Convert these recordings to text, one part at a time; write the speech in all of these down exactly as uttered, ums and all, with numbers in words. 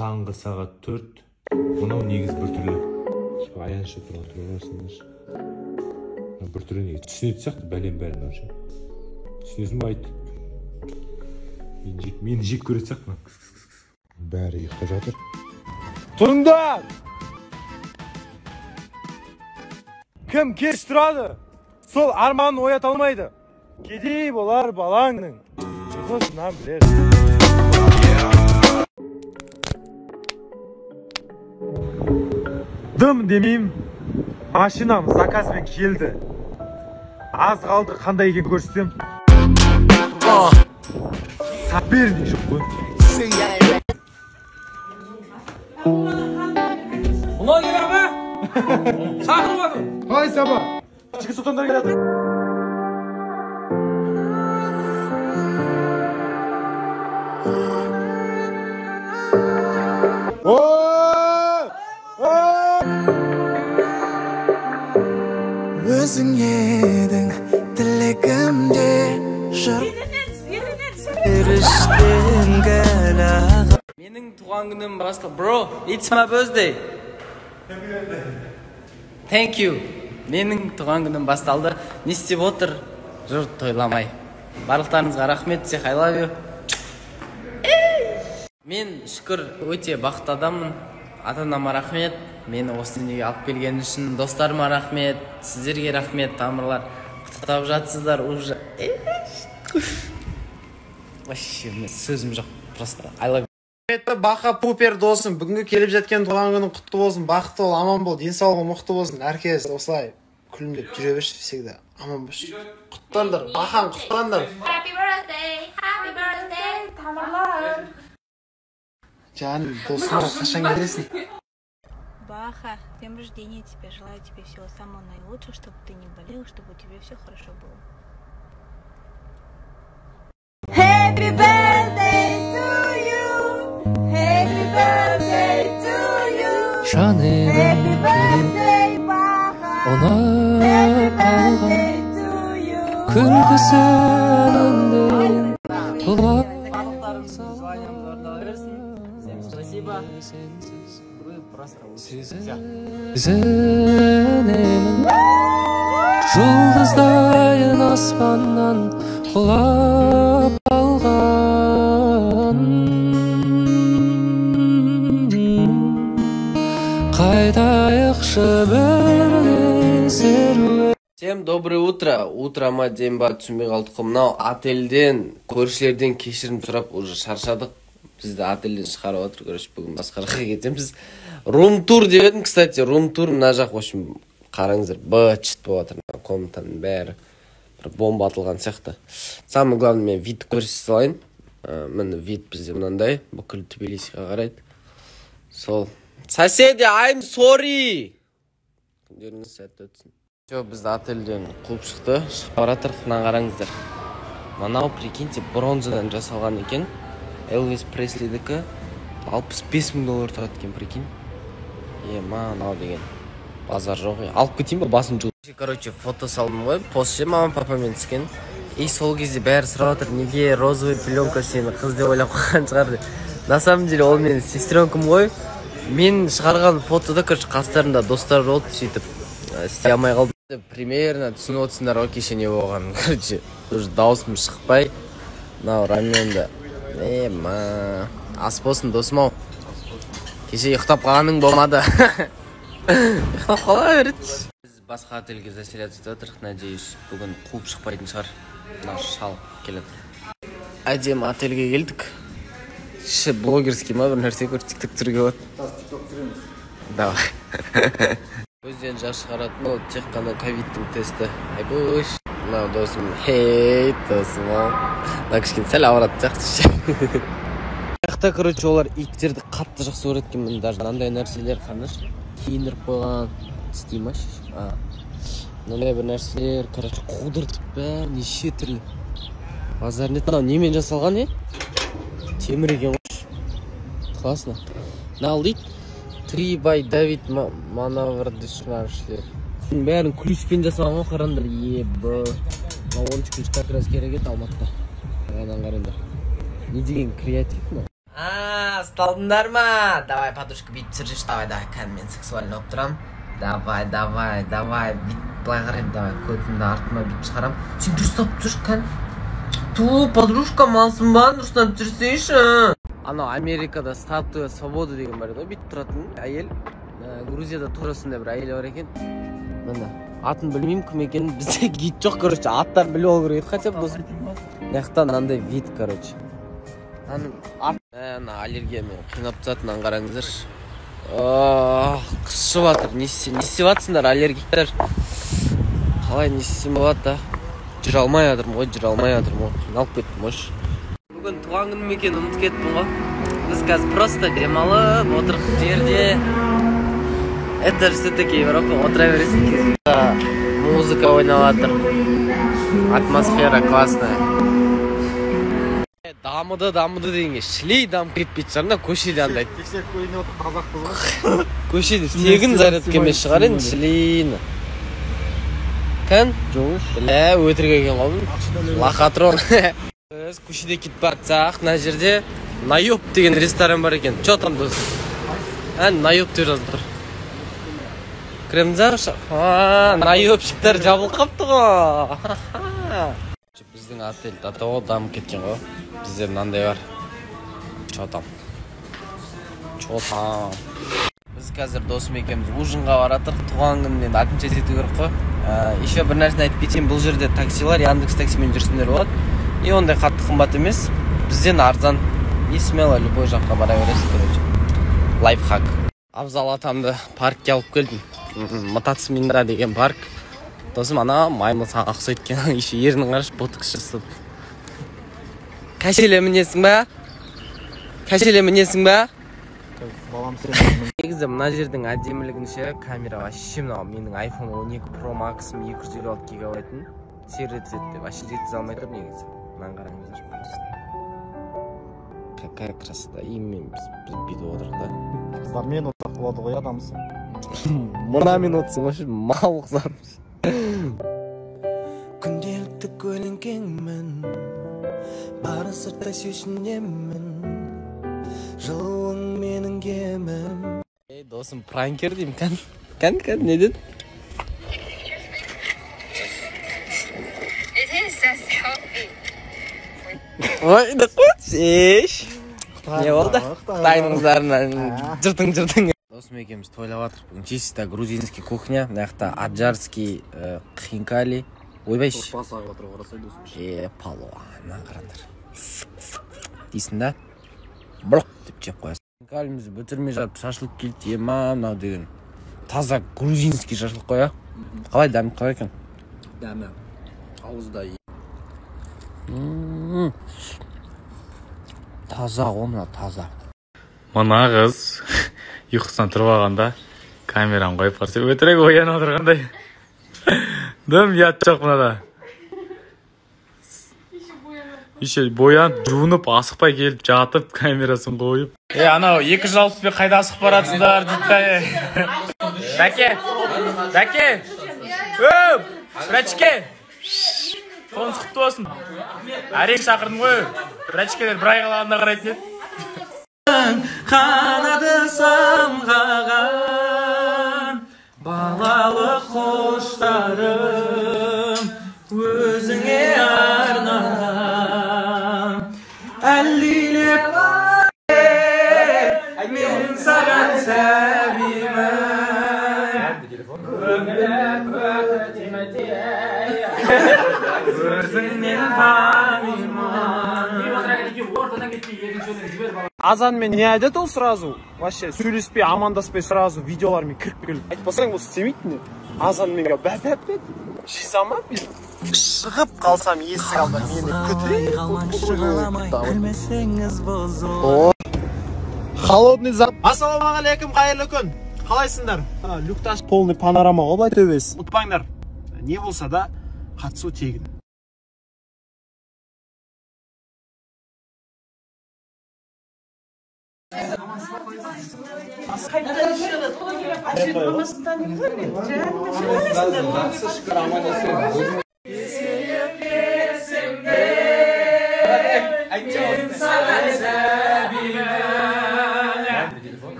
таңғы сағат төрт. Мынау негіз біртүрлі. Аяншы тұрған тұрғансыңдар. Біртүрлі негіз. Түсінеді сияқты бәлем бәрін уже. Түсінесің ба айт? Мені жек көреді сияқты ма? Бәрі ұйықтап жатыр. Тұрыңдар! Кім кеш тұрады? Сол арманын оята алмайды. Кедей болар балаңның. Ұйқысынан білер. Дым демейм, машинам заказбен келді. Аз қалды қандай екен көрсетем. Соперник жоқ қой. Ұлан келер ме? Шақырмадым. Қай саба? Жігіт сұлтандар келеді. Өзің едің тілегімде жыр беріштен гәлаға. Менің туған күнім басты. Bro, it's my birthday. Thank you. Менің туған күнім басталды. Не істеп отыр? Жұрт тойламай. Барлықтарыңызға рахмет, сех, I love you. Мен шүкір өте бақытты адаммын. Ата-анама рахмет. Мені осы дүниеге алып келген үшін достарыма рахмет, сіздерге рахмет, тамырлар. Құттықтап жатсыздар уже. Вообще, сөзім жоқ, просто I love you. Бақа пупер досым, бүгінгі келіп жеткен туған күнің құтты болсын, бақытты бол, аман бол, денсаулығы мықты болсын. Әркез осылай күлімдеп жүре берші всегда. Аман болшы. Құттықтандар, бақаң құттықтандар. Happy birthday, happy birthday, тамырлар. Жаным, досыма қашан келесің? Баха, с днем рождения тебе. Желаю тебе всего самого наилучшего, чтобы ты не болел, чтобы у тебя все хорошо было. Happy birthday to you. Happy birthday to you. Happy birthday, Baha. Happy birthday to you. Барлықтарыңыз желаниямды орындала берсін. Всем спасибо. Вы просто Ізденемін жұлдыздайын аспаннан құлап алған. Қайтайықшы бірге серуен. Всем доброе утро. Утро ма дем ба түсінбей қалдық. Мынау отельден, көршілерден кешірім сұрап уже шаршадық. Бізді отельден шығарып отыр. Короче, бүгін басқа жаққа кетеміз. Рум-тур деп едім, кстати, рум-тур мына жақ, в общем, қараңыздар, быт-чыт болып отыр. Комнатаның бәрі бір бомба атылған сияқты. Самый главный, мен вид көрсете салайын. Міне вид бізде мынандай, бүкіл Тбилисиға қарайды. Сол. Соседи, I'm sorry. Күндеріңіз сәтті өтсін. Все, бізді отельден қуып шықты. Шығып баратыр, мына қараңыздар. Мынау, прикиньте, бронзадан жасалған екен. Элвис Преслидікі алпыс бес мың доллар тұрады екен, прикинь. Е, мынау деген базар жоқ. Алып кетейін ба, басын жуып. Короче, фото салдым ғой. Постше мамам папамен түскен. И сол кезде бәрі сұрап отыр, неге розовый пленка сені қыз деп ойлап қойған шығар деп. На самом деле ол менің сестренкам ғой. Мен шығарған фотода, короче, қастарында достар болды, сөйтіп істей алмай қалдым. Примерно түсініп отырсыңдар ғой кеше не болған. Короче, уже дауысым шықпай. Мынау раменді. Е, ма, ас болсын досым-ау. Кеше ұйықтап қалғаның болмады. Ұйықтап қала береді. Біз басқа отельге заселяться етіп отырық. Надеюсь, бүгін қуып шықпайтын шығар. Мына шал келеді. Әдем отельге келдік. Ші блогерский ма бір нәрсе көр, тикток түсіруге болады. Тикток түсіреміз. Давай. Өзден жақ шығаратын ол тек қана ковидтің тесті. Айбуш. Мынау досым. Хей, досым-ау. Мына кішкен сәл ауырады сияқты ше. Жақта, короче, олар иттерді қатты жақсы өреткен. Міне даже мынандай нәрселер қарныш. Киіндіріп қойған. Істей ма шеш? Мынандай бір нәрселер, короче, қудыртып бәрі неше түрлі. Базар нет. Мынау немен жасалған, е? Темір екен қош. Классно. Мынау дейді. Три бай Давид маневрді шығарышлер. Бәрін ключпен жасалған ғой, қараңдар. Ебі. он үш ключ как раз керек еді Алматыда. Қайдан қараңдар. Не деген креатив ма? Ааа, басталдыңдар ма? Давай, подружка, бүйтіп түсірші, давай, давай, кәдімгі мен сексуальный болып тұрам. Давай, давай, давай, бүйтіп былай қарайым, давай, көтімді артыма бүйтіп шығарам. Сен дұрыстап тұршы, кән. Ту, подружка, малсың ба? Дұрыстап түсірсейші. Анау Америкада статуя свободы деген бар еді, бүйтіп тұратын әйел. Грузияда турасында бір әйел бар екен. Мына атын білмеймін кім екенін, бізде гид жоқ, короче, аттар біліп алу керек еді, хотя бы болсын. Мынаяқта мынандай вид, короче. Ана аллергиямен қинап тұратынын қараңыздаршы. Қысшып жатыр, не істеп жатсыңдар аллергиктер? Қалай не істесем болады да? Жүре алмай жатырмын ғой, жүре алмай жатырмын ғой, қиналып кеттім ғой. Бүгін туған күнім екенін ұмытып кеттім ғой. Біз қазір просто демалып отырық жерде. Это все-таки Европа, отыра бересің. Музыка ойнап жатыр. Атмосфера классная. Дамыды, дамыды дегенге шілей дамып кетпейді шығарына, көшеде андайды. Тексеріп көріне отыр, қазақпыз ғой. Көшеде тегін зарядка емес шығар енді шілейіні. Кән? Жоғыш. Білә, өтірік екен ғой. Лохотрон. Біз көшеде кетіп бартсақ, мына жерде Наёб деген ресторан бар екен. Чо там досы? Ән, Наёб деп жазып тұр. Кіреміз ағыш? Наёбшіктер жабылып қапты ғой. Біздің отель татауы дамып кеткен ғой. Бізде мынандай бар. Чо там? Чо там? Біз қазір досым екеуміз ужинға баратыр. Туған күнінен атымша ету керек қой. Еще бір нәрсені айтып кетсем, бұл жерде таксилар Яндекс таксимен жүрсіңдер болады. И ондай қатты қымбат емес. Бізден арзан. И смело любой жаққа бара бересіз, короче. Лайфхак. Абзал атамды паркке алып келдім. Мотоцминдра деген парк. Досым ана маймыл саған ақсы еткен. Еще ерінің қараш ботокс жасап. Кәшеле мінесің ба? Кәшеле мінесің ба? Балам сен. Негізі мына жердің әдемілігінше камера вообще мынау менің айфон он екі про максым екі жүз елу алты гигабайтын сервис етті. Вообще жеткізе алмай тұр негізі. Мынаны қараңыздар. Какая красота. Именно біз бүйтіп отырық да. Қыздармен отырық болады ғой адамсың. Мұнамен отырсың ғой, мал ұқсармыз. Күнделікті көлеңкеңмін, бары сырттай сүйсінемін, жылуың менің кемім. Ей, досым, пранкер деймін, кән, кән, кән, не деді? Ой, да қойт, еш. Не болды? Қытайныңыздарынан жыртың-жыртың. Досым екеміз тойлап жатыр. Бүгін чисто грузинский кухня, мынаяқта аджарский хинкали. Ойбайшы. Пасаға отырып қарасай досым. Е, палуана қарандар. Дейсің да? Блок деп жеп қоясың. Хинкалимізді бөтірмей жатып шашлық келді, ема мынау деген. Таза грузинский шашлық қоя. Қалай дәмі қалай екен? Дәмі. Ауызда ей. Таза ғомна, таза. Мына қыз ұйқысынан тұрып алғанда камерам қойып барса өтірік оянып отырғандай. Дым ұят жоқ мынада. Еще боянып, жуынып, асықпай келіп жатып, камерасын қойып. Е, анау екі жүз алпыс бес қайда асық баратсыңдар дейді. Бәке! Бәке! Өп! Бірәчке! Қолыңыз құтты болсын. Әрек шақырдым ғой. Бірәчкелер бір ай қалғанда қарайтын еді. Қанады самғаған балалық құштарым өзіңе арнаған әлдилеп мен саған сәбимін көңілім өзіңнен танимын. Азанмен не айтады ол сразу? Вообще сөйлеспей, амандаспай сразу видеолармен кіріп келіп. Айтпасаң бұл істемейтін. Азанмен бәп-бәп-бәп. Шисама шығып қалсам есік алда мені күтірейін. Холодный зап. Ассалаумағалейкум, қайырлы күн. Қалайсыңдар? Люкташ полный панорама ғой бай төбесі. Ұтпаңдар. Не болса да қатысу тегін.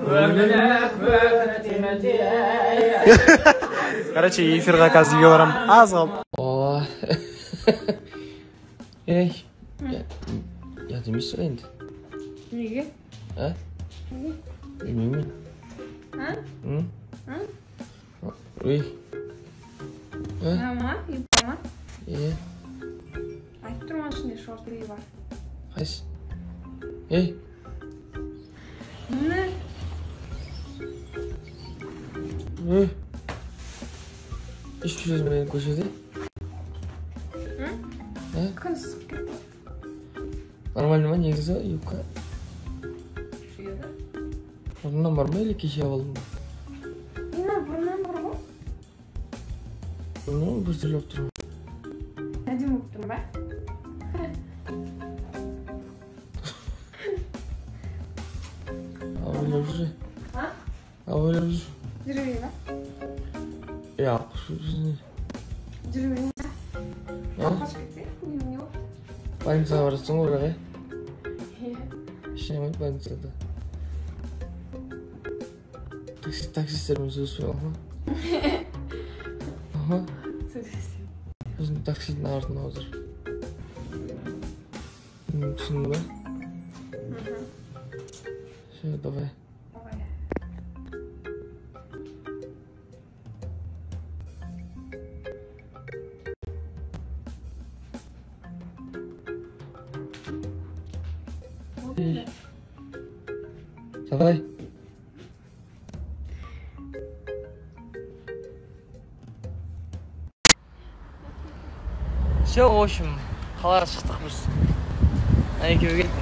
Короче, эфирға қазір үйге барам. Аз қалды. О. Ей. Я демейсің енді. Неге? А? Білмеймін. А? М? А? Ой. Ама, ипама. Е. Айтып тұрған ішінде шорт үй бар. Қайсы? Ей. Не? Ой. Ешкі сөз менен көшеде? Күн ысып кетті. Нормально ма негізі юбка? Шүйеді? Бұрыннан бар ма, или кеше алдым ба? Ина, бұрыннан бар ғой. Бұрыннан бір түрлі болып тұрмын. Әдемі болып тұрмын ба? Ал ойлап жүр. А? Ал ойлап жүр. Жүрмей ба? Е, ақы жүзіне. Жүрмей ба? А? Қашып кетсе? Не болды? Больницаға барасың ғой бірақ, е? Иә. Ішемейді больницада. Таксистермен сөйлеспей қалма. Аха. Сөйлесем. Өзің таксидің артына отыр. Түсіндің ба? Все, давай. Давай. Ей. Давай. Все, в общем, қалаға шықтық біз. Екеуі келдің.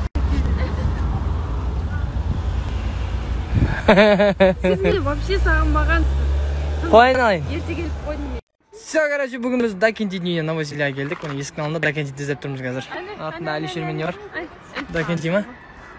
Сіз не вообще сағынбағансыз. Қойын алайын. Ерте келіп қойдым мен. Все, короче, бүгін біз Дакенти дүниеге Новосельеге келдік. Оны есіктің алдында Дакенти іздеп тұрмыз қазір. Артында Алишер мен не бар? Дакенти ма?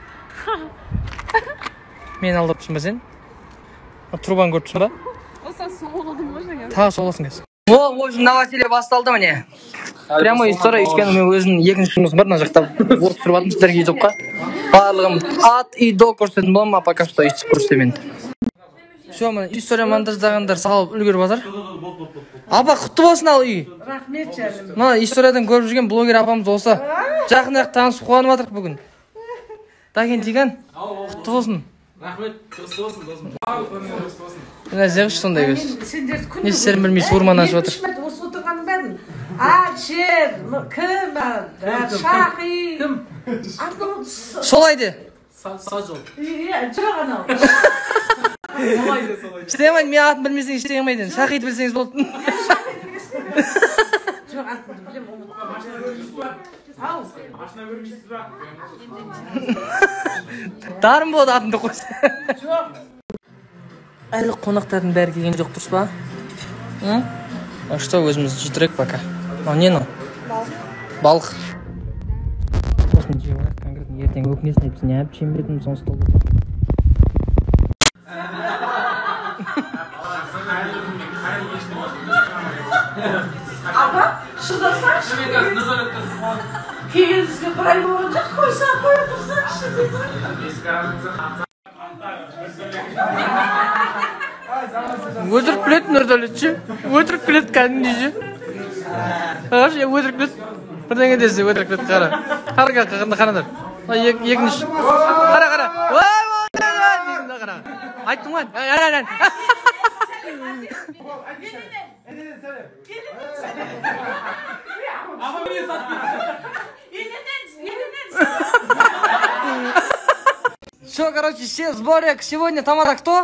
Мені алдап тұрсың ба сен? Трубаны көріп тұрсың ба? Осыдан соғылдым ғой жаңа. Тағы соғыласың қазір. О, в общем, новоселье басталды міне. Прямой история, өйткені мен өзінің екінші жұмысым бар, мына жақта блог түсіріп жатырмын сіздерге ютубқа. Барлығым от и до көрсететін боламын, а пока что өйтіп көрсетемін. Все, міне история монтаждағандар салып үлгеріп жатыр. Апа, құтты болсын ал үй. Рахмет жаным. Мына историядан көріп жүрген блогер апамыз осы. Жақында танысып қуанып жатырық бүгін. Дакентиган, құтты болсын. Рахмет, құтты болсын досым. Мына зевіш сондай өз. Сендерді күн Не істерін білмей суырман ашып жатыр. осы отырғанның бәрін. Алшер, кім, Шахи. Кім? Солай де. Сажол. Иә, жоқ анау. Солай де, солай де. Істей алмайды, мен атын білмесең істей алмайды. Шахиді білсеңіз болды. Жоқ, атын білем, ұмытпа. Ау. Ашына көрмейсіз ба? Дарын болды атынды қойсы. Жоқ. Әлі қонақтардың бәрі келген жоқ тұрс ба? А что, өзіміз житірек пока. А не ну? Балық. Осыны жеп алайық, конкретно ертең өкінесін деп сен әп жем бетін соң столда. Апа, шыдасаңшы. Келгеніңізге бір ай болған жоқ, қойсаң қоя тұрсаңшы. Өтірік білет Нұрдәулетші. Өтірік білет кәдімгі ше. Қарашы, өтірік білет. Бірдеңе десе өтірік білет қара. Қарға қағында қарандар. Екінші. Қара, қара. Ой, өтірік қара. Айттым ғой. Ән, ән. Все, короче, все сборик. Сегодня тамада кто?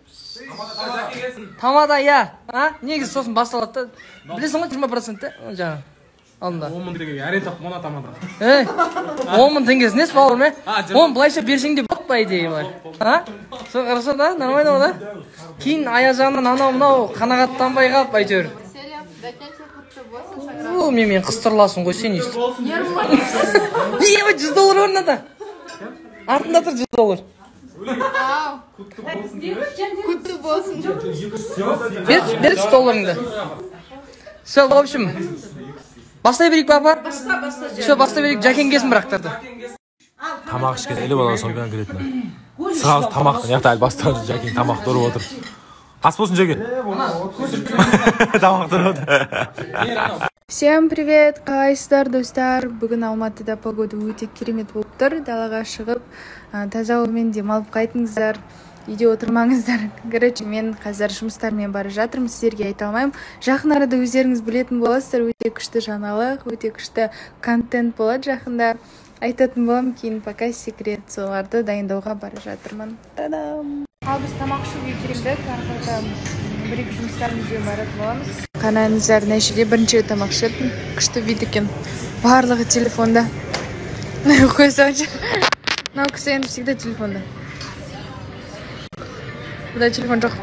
Тамада я. А? Негізі сосын басталады. Білесің ғой жиырма процент жаңа. Алдында. он мың теңгеге әрең тап мона тамада. Ей, он мың теңгесі несі бауырым, е? Он былайша берсең де болады па идея бар. А? Сол қараса да, нормально ғой да? Кейін аяқ жағынан анау мынау қанағаттанбай қалып әйтеуір. О, мен мен қыстырыласың ғой сен естіп. Е, жүз доллар орнында. Артында тұр жүз доллар. Құтты болсын. Бер жүз долларыңды. Все, в общем, бастай берейік папа? Баста, баста. Все, бастай берейік, жәкен кесін бірақтарды. Тамақ ішкен іліп алған соң конкретно. Сразу тамақ, яқта әлі бастады, жәкең тамақ тұрып отыр. Ас болсын жәке. Тамақ тұрып отыр. Всем привет, қалайсыздар достар. Бүгін Алматыда погода өте керемет болып тұр. Далаға шығып, таза ауамен демалып қайтыңыздар. Үйде отырмаңыздар. Короче, мен қазір жұмыстармен бара жатырмын, сіздерге айта алмаймын. Жақын арада өздеріңіз білетін боласыздар, өте күшті жаңалық, өте күшті контент болады жақында. Айтатын боламын, кейін пока секрет, соларды дайындауға бара жатырмын. Та-дам! Ал біз тамақ ішуге керемдік, арқада бір-екі жұмыстарымызбен баратын боламыз. Қараңыздар, нәшеде бірінші тамақ ішетін, күшті вид екен. Барлығы телефонда. Қоя салшы. Мынау кісі енді всегда телефонда. Бұда телефон жоқ.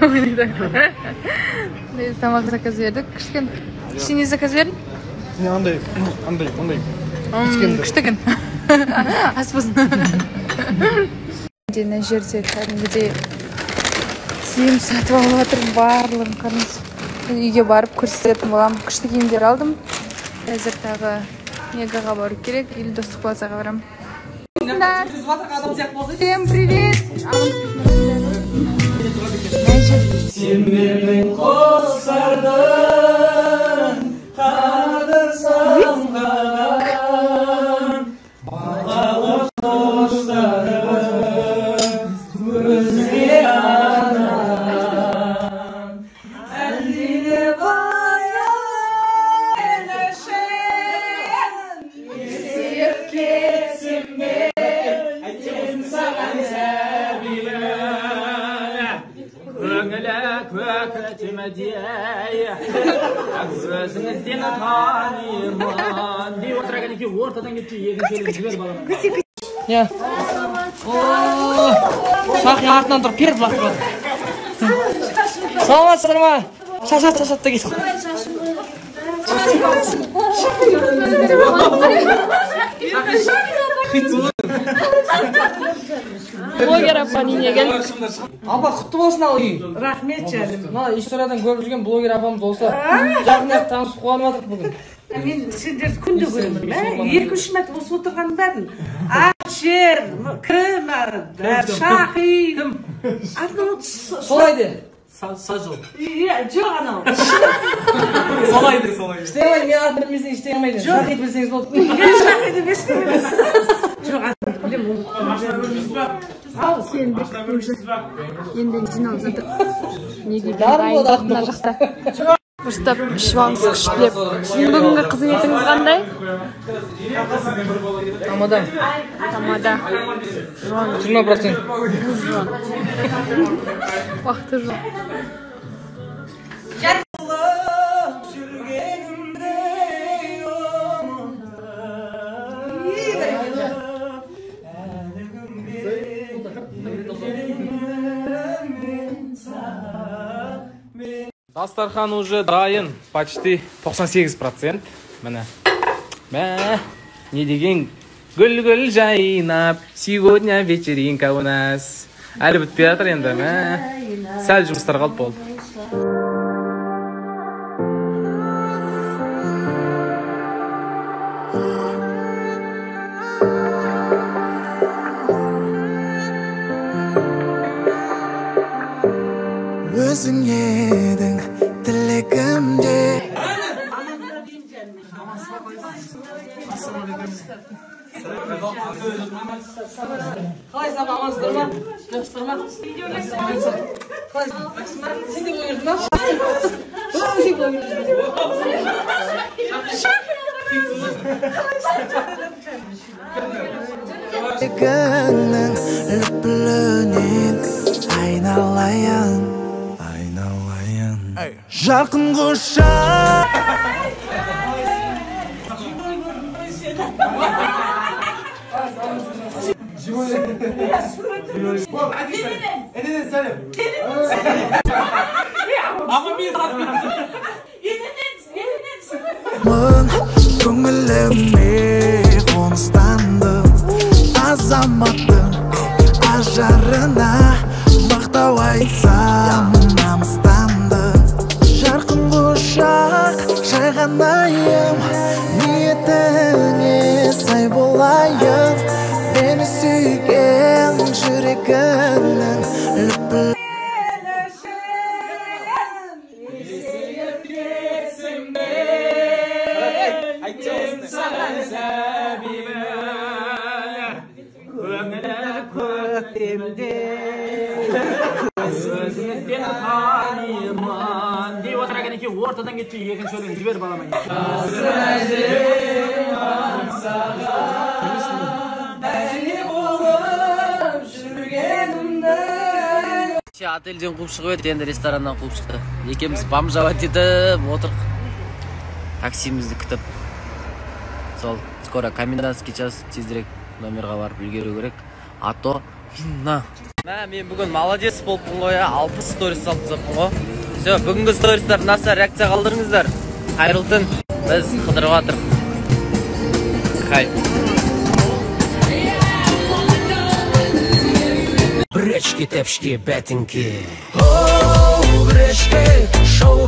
Тамақ заказ бердік, күшті екен. Сен не заказ бердің? Не, андай, андай, андай. Күшті екен. Ас болсын. Мына жерде кәдімгідей киім сатып алып жатыр, барлығын қараңыз. Үйге барып көрсететін боламын. Күшті киімдер алдым. Қазір тағы Мегаға бару керек, Елдостық плазаға барамын. Всем привет! Сен менің қосардың қадырсам қаған бағалық тоштарым өзге анам әлдене баян елішен есеп кетсем бе айтем саған сәбилім көңілі көкітімдей өзіңізден танимын дей отырған екен ортадан кетті екіншелік жібер балам. Шақи артынан тұрып періп лақтып отыр. Саламатсыздар ма? Шашат шашат да кетіп. Блогер апа неге кел? Апа құтты болсын ал үй. Рахмет жаным. Мына историyadan көріп жүрген блогер апамыз болса, жақында танысып қуанып жатырмық бүгін. Мен сендерді күнде көремін. Екі-үш мәрте осы отырған бәрін. Ақшер, кім, Шақи. Кім? Солайды. Сажыл. Жоқ анау. Солайды, солайды. Іштеймайды, мен атын білмесең іштеймайды. Шақиды білсеңіз болды. Мен Шақиды білсеңіз. Жоқ атын білем. Ал, сен енді жиналып жатыр. Неге дайындық мына жақта. Дұрыстап ішіп алыңыз күштілеп. Сіздің бүгінгі қызметіңіз қандай? Тамада. Тамада. жиырма процент. Уақыты жоқ. Дастархан уже дайын, почти тоқсан сегіз процент. Міне. Мә, не деген гүл-гүл жайнап, сегодня вечеринка у нас. Әлі бітпей жатыр енді, мә. Сәл жұмыстар қалып болды. Өзің едің тілегімде. Қалайсыз апа, амансыздар ма? Жақсыздар ма? Қалайсыз? Сен де блогерсің ба? Сен блогерсің. Гүннің лүпілінен айналайын, айналайын. Жарқын құшақ. Eneden Salim. Ama bir Mın көңіліме қоныстанды азаматтың ажарына мақтау айтсам намыстанды жарқын құшақ жайғанайым ниетіңе сай болайын мені сүйген жүрек жүргенімде Өзіңізден танимын деп отырған екен ортадан кетші екінші өлең жібер балама. Отельден қуып шығып еді, енді рестораннан қуып шықты. Екеміз бомжовать етіп отырық. Таксимізді күтіп. Сол, скоро комендантский час тезірек номерға барып үлгеру керек. А то вина. Мә, мен бүгін молодец болыппын ғой, алпыс сторис салып тастаппын ғой. Все, бүгінгі стористар наса реакция қалдырыңыздар. Қайырлы түн. Біз қыдырып жатырмыз. Хай. Бречки, тепшки, бәтінки. Оу, бречки, шоу